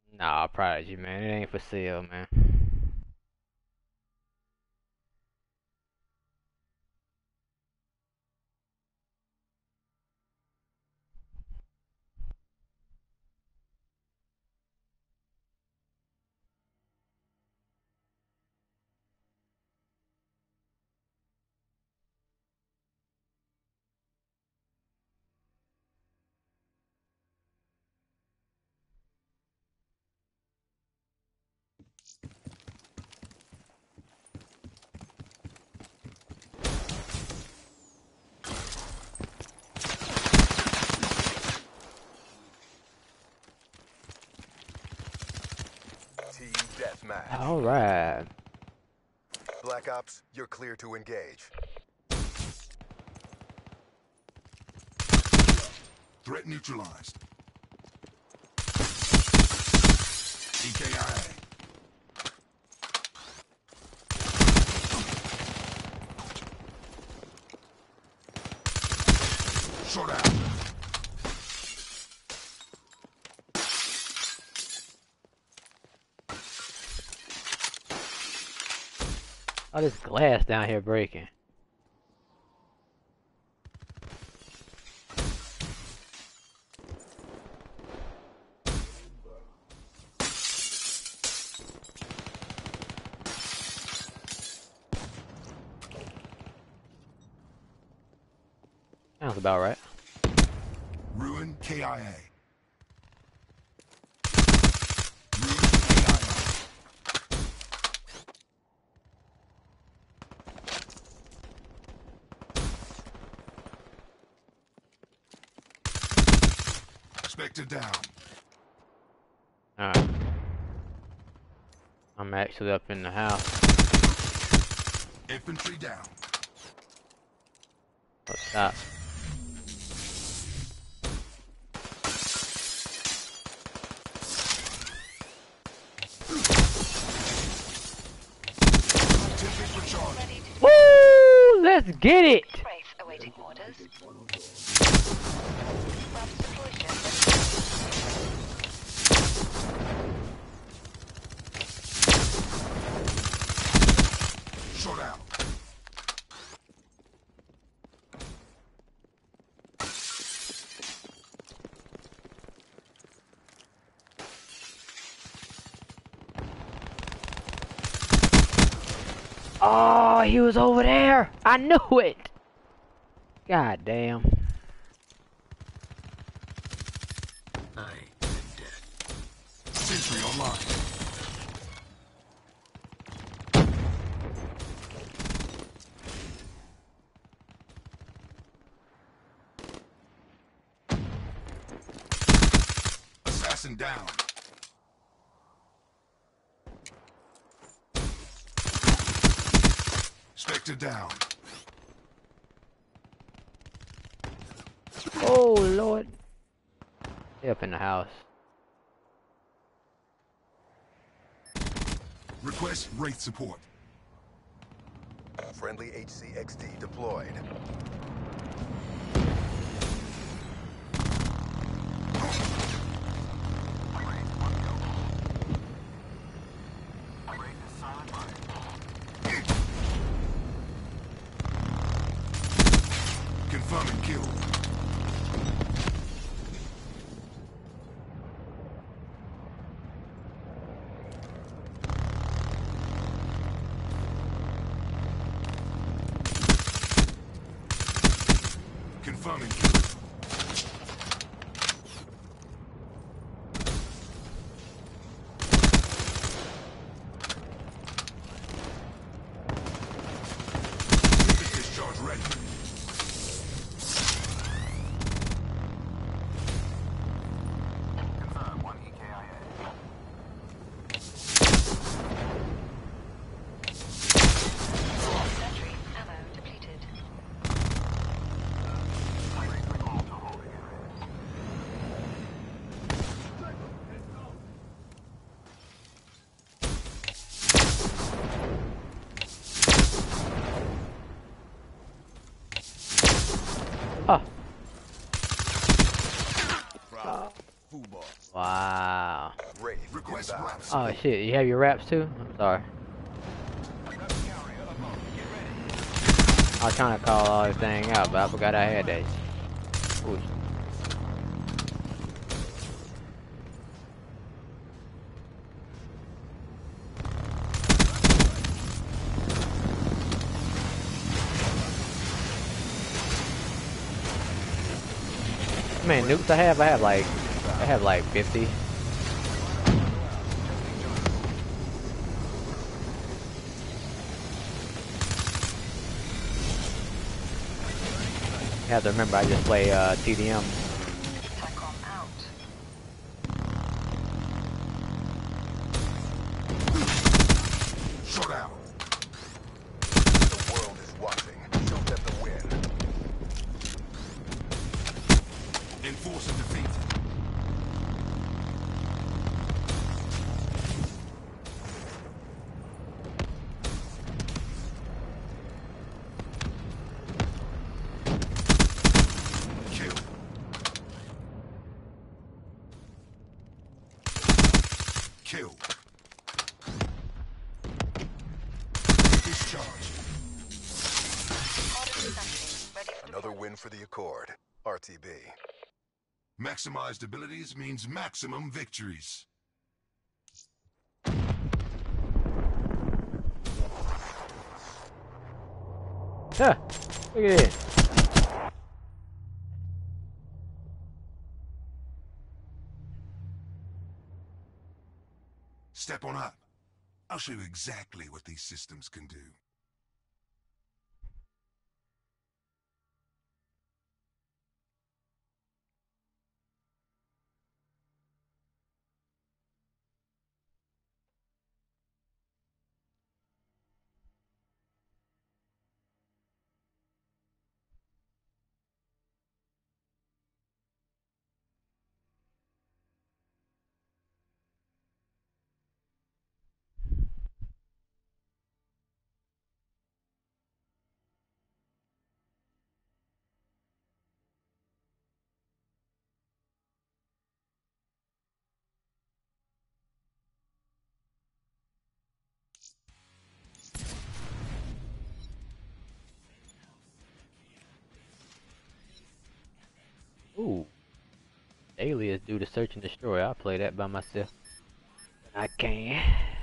Nah, Prodigy, man. It ain't for sale, man. Team deathmatch. All right. Black Ops, you're clear to engage. Threat neutralized. EKIA. Short out. Oh, this glass down here breaking. Sounds about right. Ruin KIA. Ruin KIA. Spectre down. Alright. I'm actually up in the house. Infantry down. Let's stop. Tipping for charge. Woo! Let's get it! Brace awaiting orders. Rapid deploy ship. Short out. Oh, he was over there! I knew it! God damn. I am dead. Sentry online. Assassin down. Spectre down. Oh, Lord. They up in the house. Request Wraith support. Friendly HCXD deployed. Confirming kill. Request rap Oh support. shit, you have your wraps too? I'm sorry. I was trying to call everything out, but I forgot I had that. Ooh. How many nukes I have? I have like 50. You have to remember, I just play TDM. TACOM out. Shut out. The world is watching. Show them the win. Enforcer defeated. Kill. Kill. Discharge. Order dispatching. Ready for Another deployment. win for the Accord. RTB. Maximized abilities means maximum victories. Huh, look at this. Step on up. I'll show you exactly what these systems can do. Ooh. Daily is due to search and destroy. I'll play that by myself. I can.